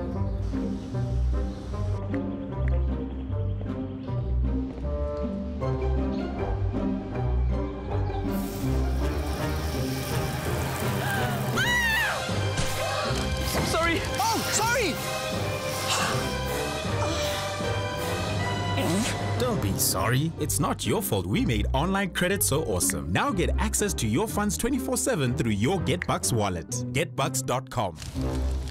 Sorry! Oh, sorry! Don't be sorry. It's not your fault we made online credit so awesome. Now get access to your funds 24/7 through your GetBucks wallet. GetBucks.com.